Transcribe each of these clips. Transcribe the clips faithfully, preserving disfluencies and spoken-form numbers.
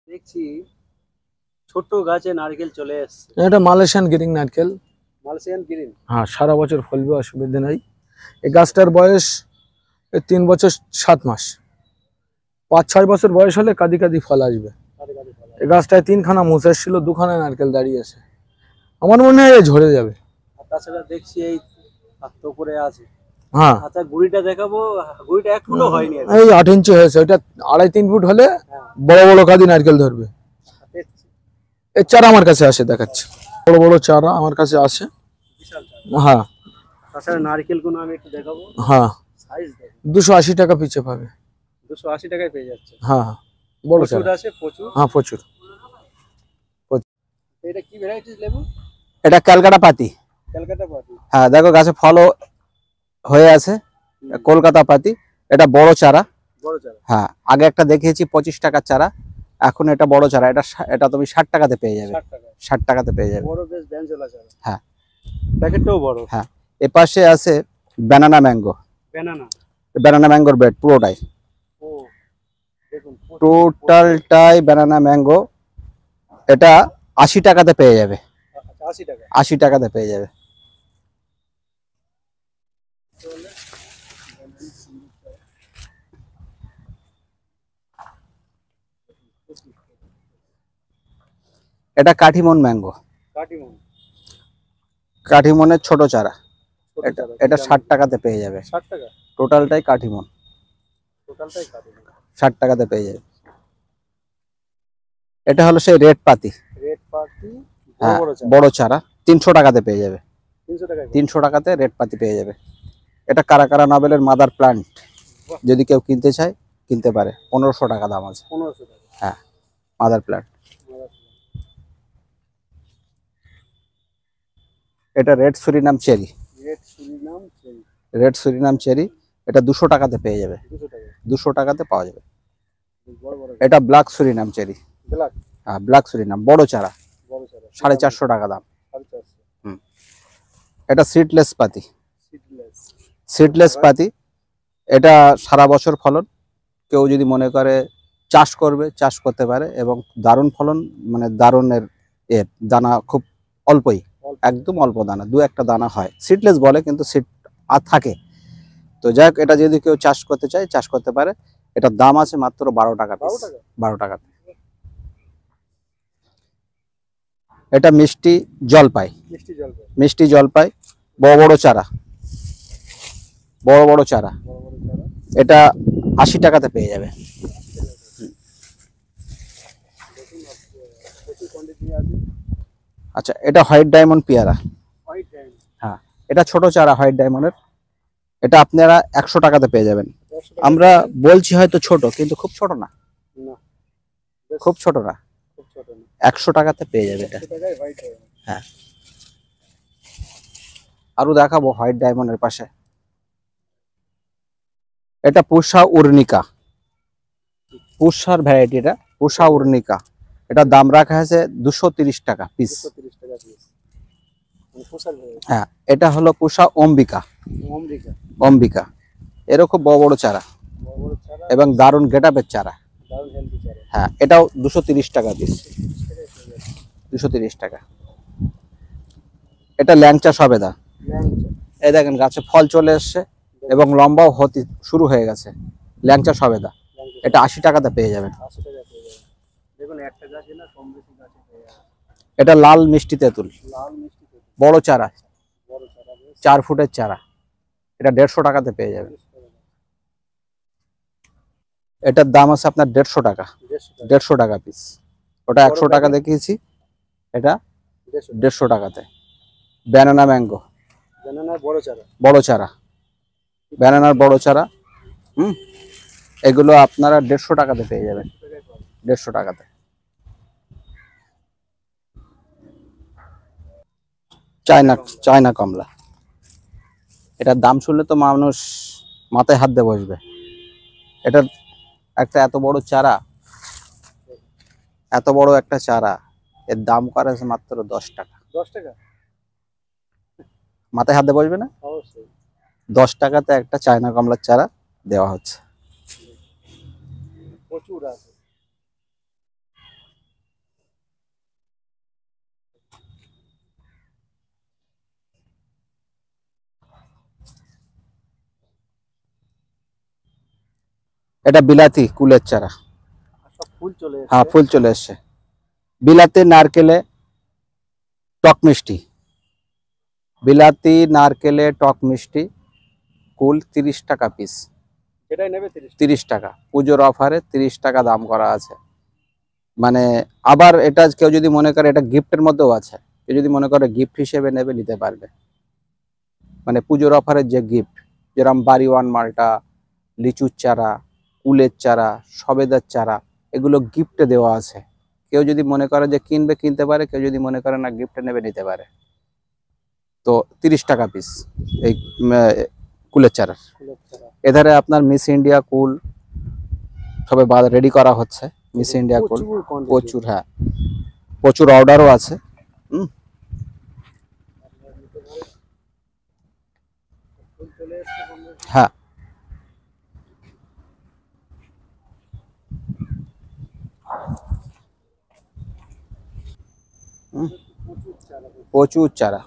দেখছি ছোট গাছে নারকেল চলে আসছে। এটা মালয়েশিয়ান গ্রিন নারকেল। মালয়েশিয়ান গ্রিন, হ্যাঁ, সারা বছর ফলবে, অসুবিধা নাই। এই গাছটার বয়স তিন বছর সাত মাস। পাঁচ ছয় বছর বয়স হলে কাদি কাদি ফল আসবে। এই গাছটায় তিনখানা মুচ এসেছিল, দুখানা নারকেল দাঁড়িয়ে আছে। আমার মনে হয় ঝরে যাবে। তাছাড়া দেখছি এই তো করে আছে। হ্যাঁ, আচ্ছা গুড়িটা দেখাবো, গুড়িটা এক ফুটও হয়নি, এই আট ইঞ্চি হয়েছে। ওইটা আড়াই তিন ফুট হলে বড় বড় কাদি নারকেল ধরবে। এর চারা আমার কাছে আসে, দেখাচ্ছে। বড় বড় চারা আমার কাছে আসে। হ্যাঁ, তাছাড়া নারকেল গুলো আমি একটু দেখাবো। হ্যাঁ, সাইজ দেখো, দুশো আশি টাকা পিছে পাবে। দুশো আশি টাকায় পেয়ে যাচ্ছে। হ্যাঁ হ্যাঁ, বড় চারা আছে প্রচুর। হ্যাঁ, প্রচুর। এটা কি ভ্যারাইটিস লেবু? এটা ক্যালকাটা পাতি। কলকাতা পাতি। হ্যাঁ, দেখো গাছে ফলও হয়ে আছে। কলকাতা পাতি, এটা বড় চারা। বড় চারা। হ্যাঁ, আগে একটা দেখিয়েছি পঁচিশ টাকার চারা, এখন এটা বড় চারা। এটা এটা তুমি ষাট টাকাতে পেয়ে যাবে। ষাট টাকাতে পেয়ে যাবে। বড় বেশ ব্যাঞ্জোলা চারা। হ্যাঁ, প্যাকেটটাও বড়। হ্যাঁ, এ পাশে আছে ব্যানানা ম্যাঙ্গো। ব্যানানা, ব্যানানা ম্যাঙ্গোর বেড পুরোটাই। ও দেখুন, টোটালটাই ব্যানানা ম্যাঙ্গো। এটা আশি টাকাতে পেয়ে যাবে। আশি টাকা। আশি টাকাতে পেয়ে যাবে। এটা কাঠিমন ম্যাঙ্গো। কাটিমন, কাঠিমনের ছোট চারা। এটা এটা ষাট টাকাতে পেয়ে যাবে। ষাট টাকা। টোটালটাই কাঠিমন। টোটালটাই কাটিমন, ষাট টাকাতে পেয়ে যাবে। এটা হলো সেই রেড পাতি। রেড পাতি, হ্যাঁ, বড় চারা। বড় চারা তিনশো টাকাতে পেয়ে যাবে। তিনশো টাকা। তিনশো টাকাতে রেড পাতি পেয়ে যাবে। এটা কারা কারা নবেলের মাদার প্লান্ট, যদি কেউ কিনতে চায় কিনতে পারে। পনেরোশো টাকা দাম আছে। পনেরোশো টাকা। হ্যাঁ, মাদার প্লান্ট। এটা red Surinam cherry. Red Surinam cherry. Red Surinam cherry, এটা দুশো টাকাতে পেয়ে যাবে। দুশো টাকা। দুশো টাকাতে পাওয়া যাবে। বড় বড়। এটা ব্ল্যাক সুরিনাম চেরি। ব্ল্যাক। হ্যাঁ, ব্ল্যাক সুরিনাম, বড় চারা। বড় চারা। সাড়ে চারশো টাকা দাম। সাড়ে চারশো। হুম। এটা সিডলেস পাতি। সিডলেস। সিডলেস পাতি, এটা সারা বছর ফলন। কেউ যদি মনে করে চাষ করবে, চাষ করতে পারে। এবং দারুণ ফলন, মানে দারুণের এর দানা খুব অল্পই, একদম অল্প দানা, দু একটা দানা হয়। সিডলেস বলে, কিন্তু সিড আর থাকে। তো যাই হোক, এটা যদি কেউ চাষ করতে চায় চাষ করতে পারে। এটার দাম আছে মাত্র বারো টাকা পিস। বারো টাকা। এটা মিষ্টি জলপাই। মিষ্টি জলপাই। মিষ্টি জলপাই, বড় বড় চারা। বড় বড় চারা। বড় বড় চারা। এটা আশি টাকাতে পেয়ে যাবে। আচ্ছা, এটা হোয়াইট ডায়মন্ড পেয়ারা। White diamond. হ্যাঁ, এটা ছোট চারা হোয়াইট ডায়মন্ডের। এটা আপনারা একশো টাকাতে পেয়ে যাবেন। আমরা বলছি হয়তো ছোট, কিন্তু খুব ছোট না। খুব ছোট না, খুব ছোট না। একশো টাকাতে পেয়ে যাবে এটা। হ্যাঁ, আরো দেখাবো হোয়াইট ডায়মন্ডের পাশে। এটা পুষা উর্নিকা। পুষার ভ্যারাইটি এটা, পুষা উর্নিকা। এটা দাম রাখা আছে দুশো তিরিশ টাকা পিস। হ্যাঁ, এটা হলো পুষা অম্বিকা। অম্বিকা। অম্বিকা, এরকম বড় বড় চারা এবং দারুণ গেটআপের চারা। হ্যাঁ, এটাও দুশো তিরিশ টাকা পিস। দুশো তিরিশ টাকা। এটা ল্যাংচা সবেদা। এই দেখেন গাছে ফল চলে এসছে এবং লম্বাও হতে শুরু হয়ে গেছে। ল্যাংচা সবেদা, এটা আশি টাকাতে পেয়ে যাবেন। এটা লাল মিষ্টি তেঁতুল, বড় চারা, চার ফুটের চারা। এটা দেড়শো টাকাতে পেয়ে যাবেন। এটার দাম আছে আপনার দেড়শো টাকা। দেড়শো টাকা পিস। ওটা একশো টাকা দেখিয়েছি, এটা দেড়শো টাকাতে। ব্যানানা ম্যাঙ্গো, বড় চারা। বড় চারা, ব্যানানার বড় চারা। হুম, এগুলো আপনারা দেড়শো টাকাতে পেয়ে যাবেন। দেড়শো টাকাতে। চায়না চায়না কমলা, এটার দাম শুনলে তো মানুষ মাথায় হাত দিয়ে বসবে। এটার একটা এত বড় চারা, এত বড় একটা চারা, এর দাম করা আছে মাত্র দশ টাকা। দশ টাকা, মাথায় হাত দিয়ে বসবে না? অবশ্যই। দশ টাকাতে একটা চায়না কমলার চারা দেওয়া হচ্ছে। প্রচুর আছে। এটা বিলাতি কুলের চারা। সব ফুল চলে এসেছে। হ্যাঁ, ফুল চলে এসছে। বিলাতি নারকেলে টক মিষ্টি, বিলাতি নারকেলে টক মিষ্টি কুল তিরিশ টাকা পিস। এটাই নেবে তিরিশ তিরিশ টাকা পুজোর অফারে তিরিশ টাকা দাম করা আছে। মানে আবার এটা কেউ যদি মনে করে এটা গিফটের মধ্যেও আছে, কেউ যদি মনে করে গিফট হিসেবে নেবে নিতে পারবে। মানে পুজোর অফারের যে গিফট, যেরকম বাড়িওয়ান মালটা, লিচুর চারা, কুলের চারা, সবেদার চারা, এগুলো গিফটে দেওয়া আছে। কেউ যদি মনে করে যে কিনবে কিনতে পারে, কেউ যদি মনে করে না গিফটে নেবে নিতে পারে। তো তিরিশ টাকা পিস এই কুলের চারা। এধারে আপনার মিস ইন্ডিয়া কুল সবে রেডি করা হচ্ছে। মিস ইন্ডিয়া কুল প্রচুর, হ্যাঁ প্রচুর অর্ডারও আছে। হুম, হ্যাঁ প্রচুর চারা।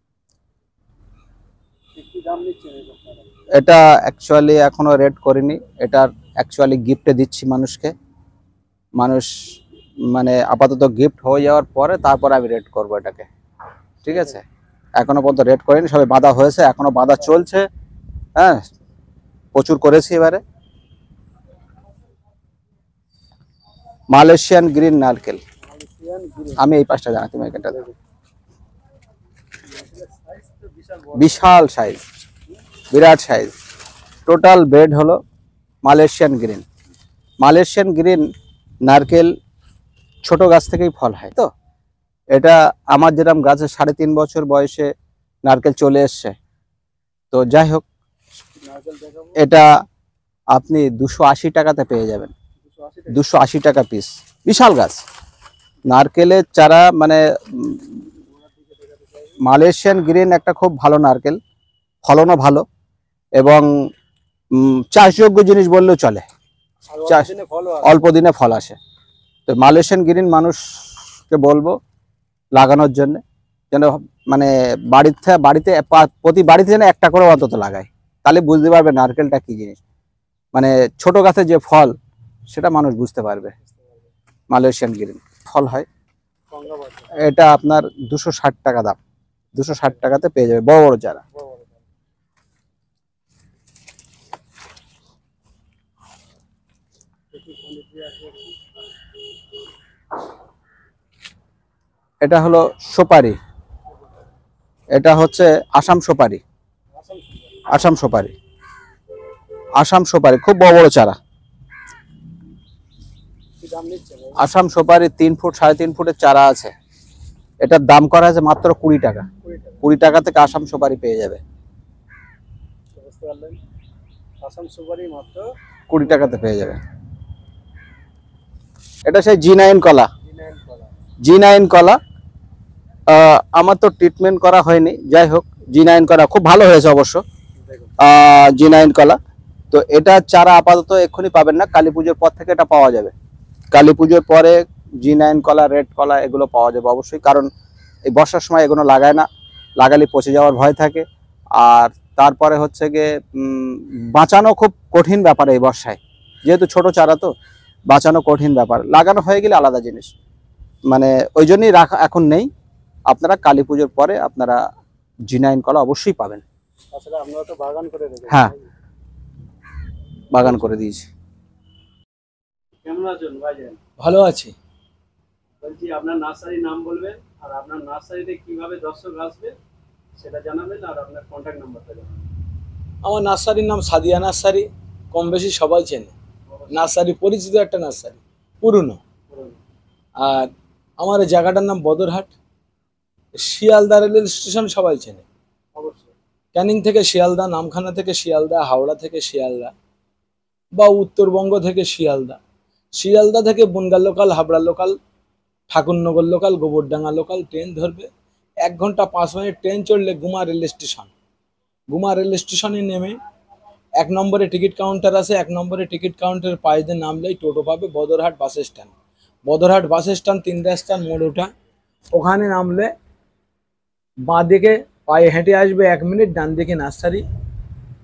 এটা অ্যাকচুয়ালি এখনো রেট করিনি, এটার অ্যাকচুয়ালি গিফটে দিচ্ছি মানুষকে। মানুষ মানে আপাতত গিফট হয়ে যাওয়ার পরে তারপরে আমি রেট করব এটাকে, ঠিক আছে? এখনো পর্যন্ত রেট করিনি, সবে বাঁধা হয়েছে, এখনো বাঁধা চলছে। হ্যাঁ, প্রচুর করেছি। এবারে মালয়েশিয়ান গ্রিন নারকেল, আমি এই পাঁচটা জানা, তুমি এখানটা দেখো, বিশাল সাইজ, বিরাট সাইজ। টোটাল বেড হলো মালয়েশিয়ান গ্রিন। মালয়েশিয়ান গ্রিন নারকেল ছোট গাছ থেকেই ফল হয়। তো এটা আমার যেরকম গাছে সাড়ে তিন বছর বয়সে নারকেল চলে এসছে। তো যাই হোক, এটা আপনি দুশো আশি টাকাতে পেয়ে যাবেন, দুশো আশি টাকা পিস। বিশাল গাছ নারকেলের চারা। মানে মালয়েশিয়ান গ্রিন একটা খুব ভালো নারকেল, ফলনও ভালো এবং চাষযোগ্য জিনিস বললেও চলে। চাষ অল্প দিনে ফল আসে। তো মালয়েশিয়ান গ্রিন মানুষকে বলবো লাগানোর জন্য, যেন মানে বাড়িতে বাড়িতে প্রতি বাড়িতে যেন একটা করে অন্তত লাগায়, তাহলে বুঝতে পারবে নারকেলটা কি জিনিস। মানে ছোট গাছে যে ফল সেটা মানুষ বুঝতে পারবে। মালয়েশিয়ান গ্রিন ফল হয়। এটা আপনার দুশো ষাট টাকা দাম, দুশো ষাট টাকাতে পেয়ে যাবে বড় বড় চারা। এটা হলো সুপারি, এটা হচ্ছে আসাম সুপারি, আসাম সুপারি, আসাম সুপারি খুব বড় বড় চারা। আসাম সুপারি তিন ফুট সাড়ে তিন ফুটের চারা আছে। এটার দাম করা আছে মাত্র কুড়ি টাকা। কুড়ি টাকা থেকে আসাম সুপারি পেয়ে যাবে। আসাম সুপারি মাত্র কুড়ি টাকাতে পেয়ে যাবে। এটা সেই জি নাইন কলা, জি নাইন কলা। আমার তো ট্রিটমেন্ট করা হয়নি, যাই হোক জি নাইন কলা খুব ভালো হয়েছে অবশ্য। জি নাইন কলা, তো এটা চারা আপাতত এক্ষুনি পাবেন না, কালী পুজোর পর থেকে এটা পাওয়া যাবে। কালী পুজোর পরে জি নাইন কলা, রেড কলা এগুলো পাওয়া যাবে অবশ্যই, কারণ এই বর্ষার সময় এগুলো লাগায় না, লাগালে পচে যাওয়ার ভয় থাকে। আর তারপরে হচ্ছে গিয়ে বাঁচানো খুব কঠিন ব্যাপার এই বর্ষায়, যেহেতু ছোট চারা তো বাঁচানো কঠিন ব্যাপার। লাগানো হয়ে গেলে আলাদা জিনিস, মানে ওই জন্যই রাখা এখন নেই। আপনারা কালী পুজোর পরে আপনারা জি নাইন কলা অবশ্যই পাবেন। আপনারা তো বাগান করে রেখেছেন। হ্যাঁ, বাগান করে দিয়েছি। কেমন আছেন ভাইজান? ভালো আছি। বলছি আপনার নার্সারির নাম বলবেন, আর আপনার নার্সারিতে কিভাবে দর্শক আসবে সেটা জানাবেন, আর আপনার কন্ট্যাক্ট নাম্বারটা জানাবেন। আমার নার্সারির নাম সাদিয়া নার্সারি, কম বেশি সবাই চেনে। নার্সারি পরিচিত একটা নার্সারি, পুরনো। আর আমার এই জায়গাটার নাম বদরহাট। শিয়ালদা রেল স্টেশন সবাই চেনে অবশ্যই। ক্যানিং থেকে শিয়ালদা, নামখানা থেকে শিয়ালদা, হাওড়া থেকে শিয়ালদা, বা উত্তরবঙ্গ থেকে শিয়ালদা, শিয়ালদা থেকে Bongaon local, Habra local, Thakurnagar local, Gobardanga local train ধরবে। এক ঘন্টা পাঁচ মিনিট ট্রেন চড়লে Guma rail station. Guma rail স্টেশনে নেমে এক নম্বরে টিকিট কাউন্টার আছে, এক নম্বরে টিকিট কাউন্টারের পায়ে দিয়ে নামলেই টোটো পাবে Badarhat bus stand. Badarhat bus stand তিন রাস্তার মোড় ওঠা, ওখানে নামলে বাঁ দিকে পায়ে হেঁটে আসবে এক মিনিট, ডান দিকে নার্সারি,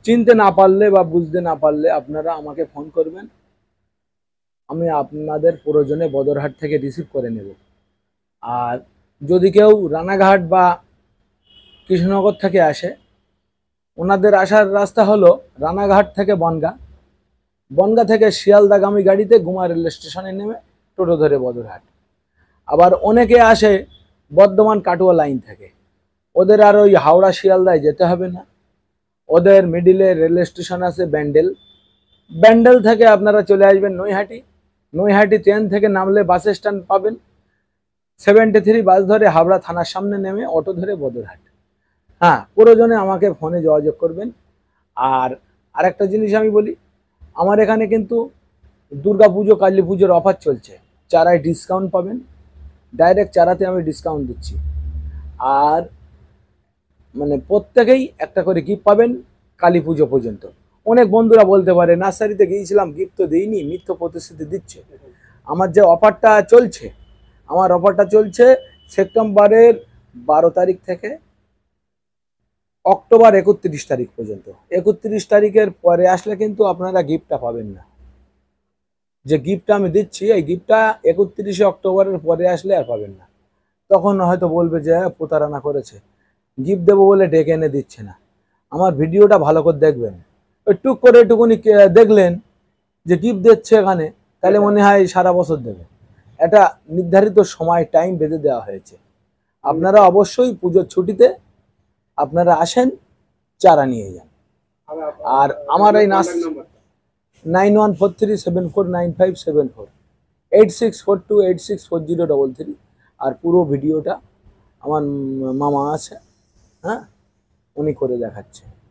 চিনতে না পারলে বা বুঝতে না পারলে আপনারা আমাকে ফোন করবেন, আমি আপনাদের প্রয়োজনে বদরহাট থেকে রিসিভ করে নেব। আর যদি কেউ রানাঘাট বা কৃষ্ণনগর থেকে আসে, ওনাদের আসার রাস্তা হলো রানাঘাট থেকে বনগা, বনগা থেকে শিয়ালদাগামী গাড়িতে গুমা রেল স্টেশনে নেমে টোটো ধরে বদরহাট। আবার অনেকে আসে বর্ধমান কাটুয়া লাইন থেকে, ওদের আর ওই হাওড়া শিয়ালদায় যেতে হবে না, ওদের মিডিলে রেল স্টেশন আছে ব্যান্ডেল, ব্যান্ডেল থেকে আপনারা চলে আসবেন নৈহাটি, নৈহাটি ট্রেন থেকে নামলে বাস স্ট্যান্ড পাবেন, সেভেন্টি থ্রি বাস ধরে হাওড়া থানার সামনে নেমে অটো ধরে বদরহাট। হ্যাঁ, প্রয়োজনে আমাকে ফোনে যোগাযোগ করবেন। আর আরেকটা জিনিস আমি বলি, আমার এখানে কিন্তু দুর্গা পুজো কালী পুজোর অফার চলছে, চারায় ডিসকাউন্ট পাবেন, ডাইরেক্ট চারাতে আমি ডিসকাউন্ট দিচ্ছি। আর মানে প্রত্যেকেই একটা করে গিফট পাবেন কালী পুজো পর্যন্ত। অনেক বন্ধুরা বলতে পারে নার্সারিতে গিয়েছিলাম গিফট তো দিইনি, মিথ্যে প্রতিশ্রুতি দিচ্ছে। আমার যে অফারটা চলছে, আমার অফারটা চলছে সেপ্টেম্বরের বারো তারিখ থেকে অক্টোবর একত্রিশ তারিখ পর্যন্ত। একত্রিশ তারিখের পরে আসলে কিন্তু আপনারা গিফটটা পাবেন না। যে গিফটটা আমি দিচ্ছি, এই গিফটটা একত্রিশে অক্টোবরের পরে আসলে আর পাবেন না। তখন হয়তো বলবে যে প্রতারণা করেছে, গিফট দেবো বলে ডেকে এনে দিচ্ছে না। আমার ভিডিওটা ভালো করে দেখবেন, ওই টুক করে একটুকুনি দেখলেন যে গিফট দিচ্ছে এখানে, তাহলে মনে হয় সারা বছর দেবে। এটা নির্ধারিত সময় টাইম বেঁধে দেওয়া হয়েছে। আপনারা অবশ্যই পুজোর ছুটিতে আপনারা আসেন, চারা নিয়ে যান। আর আমার এই নাচ nine one four three seven four nine five seven four eight six four two eight six four zero double three. আর পুরো ভিডিওটা আমার মামা আছে, হ্যাঁ, উনি করে দেখাচ্ছে।